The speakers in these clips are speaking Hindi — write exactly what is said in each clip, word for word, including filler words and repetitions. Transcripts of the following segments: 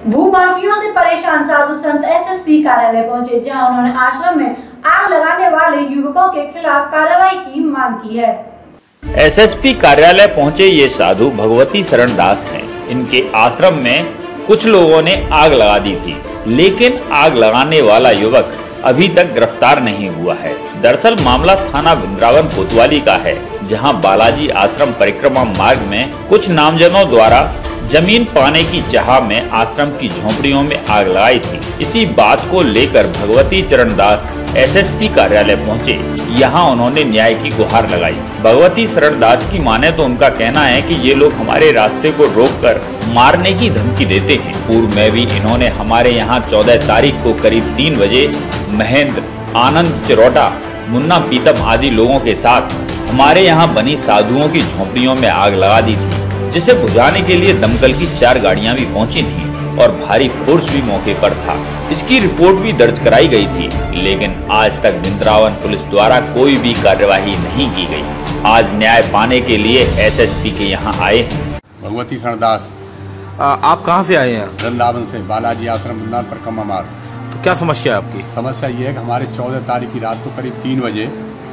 भूमाफियों से परेशान साधु संत एसएसपी कार्यालय पहुंचे, जहां उन्होंने आश्रम में आग लगाने वाले युवकों के खिलाफ कार्रवाई की मांग की है। एसएसपी कार्यालय पहुंचे ये साधु भगवती शरण दास हैं। इनके आश्रम में कुछ लोगों ने आग लगा दी थी, लेकिन आग लगाने वाला युवक अभी तक गिरफ्तार नहीं हुआ है। दरअसल मामला थाना वृंदावन कोतवाली का है, जहां बालाजी आश्रम परिक्रमा मार्ग में कुछ नामजनों द्वारा जमीन पाने की चाह में आश्रम की झोपड़ियों में आग लगाई थी। इसी बात को लेकर भगवती चरण दास एसएसपी कार्यालय पहुंचे। यहां उन्होंने न्याय की गुहार लगाई। भगवती शरण दास की माने तो उनका कहना है कि ये लोग हमारे रास्ते को रोककर मारने की धमकी देते हैं। पूर्व में भी इन्होंने हमारे यहाँ चौदह तारीख को करीब तीन बजे महेंद्र, आनंद चिरोटा, मुन्ना पीतम आदि लोगों के साथ हमारे यहाँ बनी साधुओं की झोपड़ियों में आग लगा दी थी, जिसे बुझाने के लिए दमकल की चार गाड़ियां भी पहुंची थीं और भारी फोर्स भी मौके पर था। इसकी रिपोर्ट भी दर्ज कराई गई थी, लेकिन आज तक वृंदावन पुलिस द्वारा कोई भी कार्यवाही नहीं की गई। आज न्याय पाने के लिए एसएसपी के यहाँ आए हैं। भगवती शरण दास। आप कहाँ से आए हैं? वृंदावन से, बालाजी आश्रम वृंदावन परिक्रमा मार्ग। तो क्या समस्या है आपकी? समस्या ये है कि हमारे चौदह तारीख की रात को करीब तीन बजे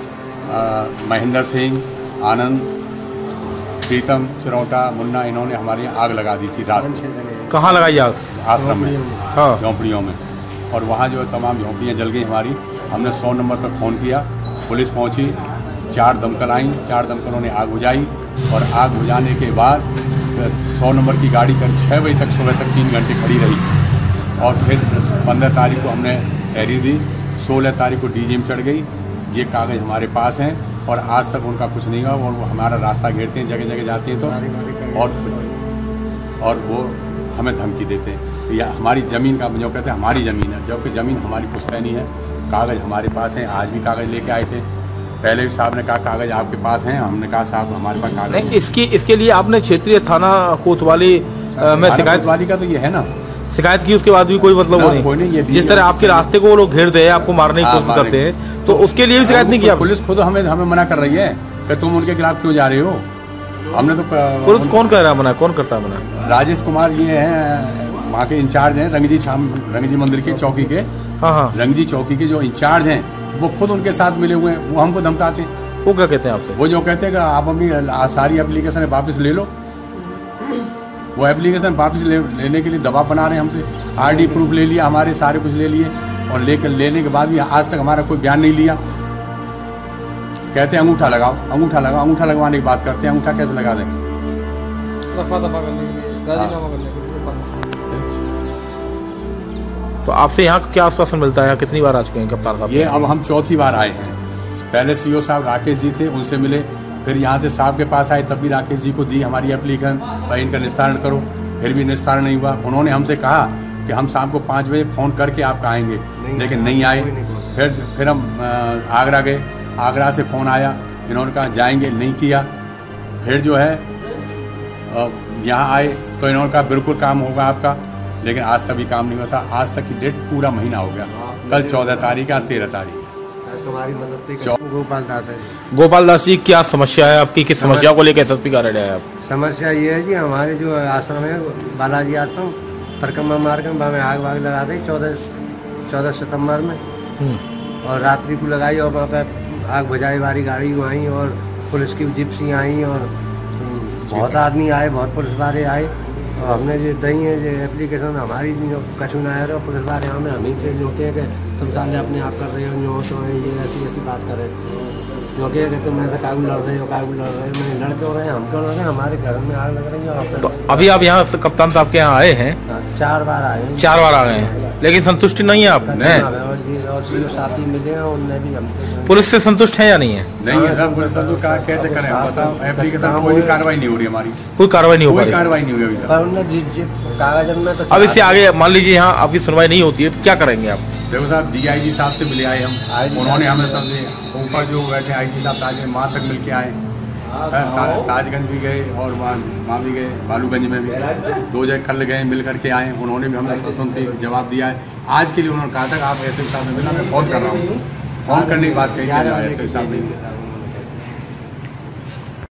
महेंद्र सिंह, आनंद, प्रीतम, चिरौटा, मुन्ना, इन्होंने हमारे यहाँ आग लगा दी थी रात। कहाँ लगाई आग? आश्रम में, हाँ, झोंपड़ियों में। और वहाँ जो तमाम झोंपड़ियाँ जल गई हमारी। हमने सौ नंबर पर फ़ोन किया, पुलिस पहुँची, चार दमकल आई, चार दमकलों ने आग बुझाई और आग बुझाने के बाद सौ नंबर की गाड़ी करीब छः बजे तक, सुबह तक तीन घंटे खड़ी रही। और फिर पंद्रह तारीख को हमने तहरीर दी, सोलह तारीख को डीजी में चढ़ गई। ये कागज़ हमारे पास हैं और आज तक उनका कुछ नहीं हुआ और वो हमारा रास्ता घेरते हैं, जगह जगह जाते हैं तो और और वो हमें धमकी देते हैं। या हमारी ज़मीन का जो कहते हैं हमारी ज़मीन है, जबकि ज़मीन हमारी पुश्तैनी है। कागज़ हमारे पास हैं, आज भी कागज़ लेके आए थे। पहले भी साहब ने कहा कागज़ आपके पास हैं, हमने कहा साहब हमारे पास कागज़ नहीं। इसकी इसके लिए आपने क्षेत्रीय थाना कोतवाली में शिकायत वाली का तो ये है ना, शिकायत की, उसके बाद भी कोई मतलब नहीं, कोई नहीं। ये जिस तरह आपके रास्ते को वो लोग घेर दे, आपको मारने की कोशिश करते हैं, तो उसके लिए भी शिकायत नहीं किया? पुलिस खुद हमें हमें मना कर रही है कि तुम उनके खिलाफ क्यों जा रहे हो। हमने तो पुलिस कौन कह रहा है मना? कौन करता है मना? राजेश कुमार ये हैं, वहाँ के इंचार्ज हैं, रंगजी छाम रंगजी मंदिर के चौकी के। हाँ हाँ, रंगजी चौकी के जो इंचार्ज हैं वो खुद उनके साथ मिले हुए हैं। वो हमको धमकाते हैं। वो क्या कहते हैं आपसे? वो जो कहते हैं कि आप अपनी सारी एप्लीकेशन वापस ले लो। वो एप्लीकेशन वापस ले, लेने के लिए दबाव बना रहे हैं हमसे। आरडी प्रूफ ले लिया, हमारे सारे कुछ ले लिए और लेकर लेने के बाद भी आज तक हमारा कोई बयान नहीं लिया। कहते हैं अंगूठा लगाओ, अंगूठा लगाओ, अंगूठा लगवाने की बात करते हैं। अंगूठा कैसे लगा दें? रफा दफा करने के लिए, राजीनामा करने के लिए। तो आपसे यहाँ क्या आश्वासन मिलता है? कितनी बार आ चुके हैं कप्तान साहब? ये अब हम चौथी बार आए हैं। पहले सीओ साहब राकेश जी थे, उनसे मिले, फिर यहाँ से साहब के पास आए, तब भी राकेश जी को दी हमारी एप्लीकेशन, भाई इनका निस्तारण करो। फिर भी निस्तारण नहीं हुआ। उन्होंने हमसे कहा कि हम शाम को पाँच बजे फ़ोन करके आप आएंगे, लेकिन नहीं आए। फिर फिर हम आगरा गए, आगरा से फ़ोन आया, इन्होंने कहा जाएंगे, नहीं किया। फिर जो है यहाँ आए तो इन्होंने कहा बिल्कुल काम होगा आपका, लेकिन आज तक भी काम नहीं हुआ। आज तक की डेट पूरा महीना हो गया। कल चौदह तारीख है, तेरह तारीख हमारी मदद। गोपाल दास है। गोपाल दास जी, क्या समस्या है आपकी? किस समस्या को लेकर एसएसपी कार्यालय आए आप? समस्या ये है कि हमारे जो आश्रम है, बालाजी आश्रम परिक्रमा मार्ग में, वहाँ आग वाग लगा दी चौदह चौदह सितम्बर में, और रात्रि को लगाई और वहाँ पे आग बुझाई वाली गाड़ी आई और पुलिस की जिप्सी आई और बहुत आदमी आए, बहुत पुलिस वाले आए। और हमने जो दई है जो एप्लीकेशन हमारी जो कछु ना है, पुलिस वाले हमें हम ही से जो के तुम साले अपने आप कर रहे हो, जो तो ये ऐसी ऐसी बात करें, जो कि तुम ऐसे कागज लड़ रहे हो, कागज लड़ रहे हो। मैंने लड़ क्यों रहे हैं? हम क्यों लड़ रहे हैं? हमारे घर में आग लग रही है। तो अभी आप यहाँ कप्तान साहब के यहाँ आए हैं? चार बार आए हैं। चार बार आ गए हैं, लेकिन संतुष्टि नहीं है आपने? और साथी मिले हैं, उनने भी हमसे। पुलिस से संतुष्ट है या नहीं है? नहीं है सर, पुलिस का कैसे करें बताओ। एप्लीकेशन कोई कार्रवाई नहीं हो रही हमारी, कोई कार्रवाई नहीं हो कोई कार्रवाई नहीं हुई अभी तक। कागज में तो अब इससे आगे मान लीजिए यहाँ आपकी सुनवाई नहीं होती है, क्या करेंगे आप? देखो साहब, डीआईजी साहब से मिले आए हम, उन्होंने हमें समझे। ऊपर जो बैठे आईजी साहब ताज वहाँ तक मिल के आए, ताजगंज भी गए और वहाँ भी गए, बालूगंज में भी दो जगह कल गए, मिल करके आए। उन्होंने भी हमें सुनते जवाब दिया है। आज के लिए उन्होंने कहा था आप ऐसे साहब से मिला, मैं फोन कर रहा हूँ, फोन करने की बात कही, ऐसे साहब नहीं।